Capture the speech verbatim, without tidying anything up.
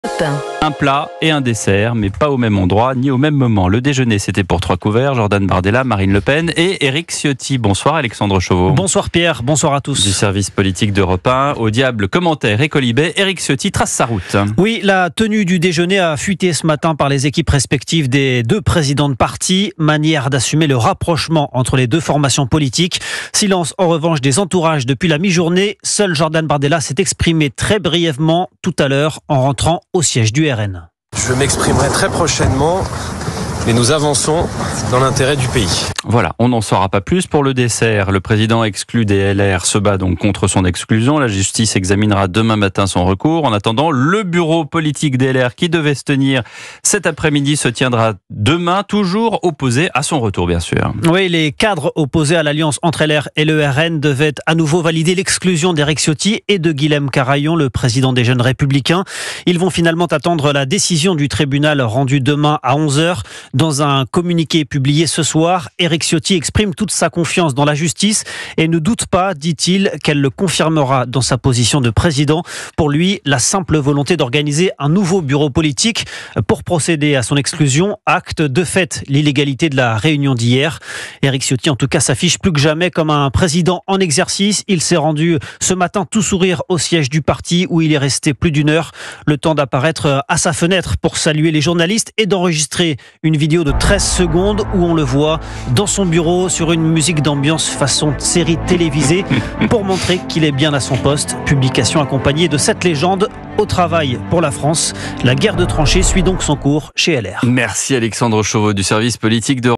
Un plat et un dessert, mais pas au même endroit, ni au même moment. Le déjeuner, c'était pour trois couverts, Jordan Bardella, Marine Le Pen et Éric Ciotti. Bonsoir Alexandre Chauveau. Bonsoir Pierre, bonsoir à tous. Du service politique d'Europe un, au diable commentaire et colibet, Éric Ciotti trace sa route. Oui, la tenue du déjeuner a fuité ce matin par les équipes respectives des deux présidents de parti, manière d'assumer le rapprochement entre les deux formations politiques. Silence en revanche des entourages depuis la mi-journée. Seul Jordan Bardella s'est exprimé très brièvement tout à l'heure en rentrant au siège du R N. Je m'exprimerai très prochainement, mais nous avançons dans l'intérêt du pays. Voilà, on n'en saura pas plus pour le dessert. Le président exclu des L R se bat donc contre son exclusion. La justice examinera demain matin son recours. En attendant, le bureau politique des L R qui devait se tenir cet après-midi se tiendra demain, toujours opposé à son retour, bien sûr. Oui, les cadres opposés à l'alliance entre L R et le R N devaient à nouveau valider l'exclusion d'Éric Ciotti et de Guilhem Carayon, le président des Jeunes Républicains. Ils vont finalement attendre la décision du tribunal rendue demain à onze heures. Dans un communiqué publié ce soir, Éric Ciotti exprime toute sa confiance dans la justice et ne doute pas, dit-il, qu'elle le confirmera dans sa position de président. Pour lui, la simple volonté d'organiser un nouveau bureau politique pour procéder à son exclusion acte de fait l'illégalité de la réunion d'hier. Éric Ciotti, en tout cas, s'affiche plus que jamais comme un président en exercice. Il s'est rendu ce matin tout sourire au siège du parti où il est resté plus d'une heure, le temps d'apparaître à sa fenêtre pour saluer les journalistes et d'enregistrer une vidéo de treize secondes où on le voit dans son bureau sur une musique d'ambiance façon série télévisée pour montrer qu'il est bien à son poste. Publication accompagnée de cette légende: au travail pour la France. La guerre de tranchées suit donc son cours chez L R. Merci Alexandre Chauveau du service politique de